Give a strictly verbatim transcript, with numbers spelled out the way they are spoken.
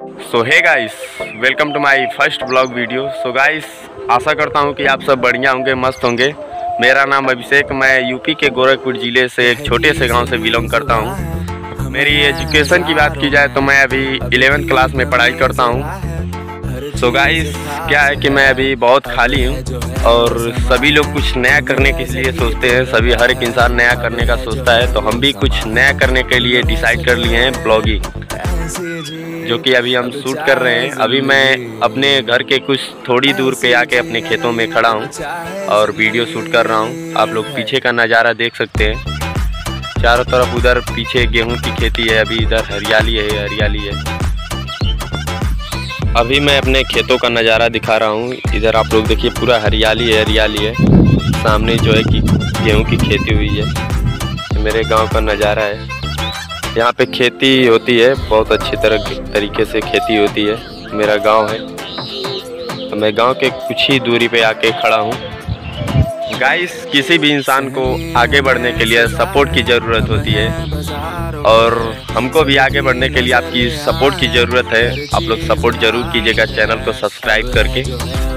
So hey guys, welcome to my first blog video. So guys, आशा करता हूँ कि आप सब बढ़िया होंगे, मस्त होंगे। मेरा नाम अभिषेक, मैं यूपी के गोरखपुर ज़िले से एक छोटे से गांव से बिलोंग करता हूँ। मेरी एजुकेशन की बात की जाए तो मैं अभी इलेवेंथ क्लास में पढ़ाई करता हूँ। सो गाइस, क्या है कि मैं अभी बहुत खाली हूँ और सभी लोग कुछ नया करने के लिए सोचते हैं। सभी हर एक इंसान नया करने का सोचता है, तो हम भी कुछ नया करने के लिए डिसाइड कर लिए हैं ब्लॉगिंग, जो कि अभी हम शूट कर रहे हैं। अभी मैं अपने घर के कुछ थोड़ी दूर पे आके अपने खेतों में खड़ा हूँ और वीडियो शूट कर रहा हूँ। आप लोग पीछे का नज़ारा देख सकते हैं। चारों तरफ उधर पीछे गेहूं की खेती है, अभी इधर हरियाली है हरियाली है। अभी मैं अपने खेतों का नज़ारा दिखा रहा हूँ। इधर आप लोग देखिए, पूरा हरियाली है हरियाली है। सामने जो है कि गेहूं की खेती हुई है। मेरे गांव का नज़ारा है। यहाँ पे खेती होती है, बहुत अच्छी तरह तरीके से खेती होती है। मेरा गांव है, तो मैं गांव के कुछ ही दूरी पे आके खड़ा हूँ। गाइस, किसी भी इंसान को आगे बढ़ने के लिए सपोर्ट की ज़रूरत होती है और हमको भी आगे बढ़ने के लिए आपकी सपोर्ट की ज़रूरत है। आप लोग सपोर्ट ज़रूर कीजिएगा चैनल को सब्सक्राइब करके।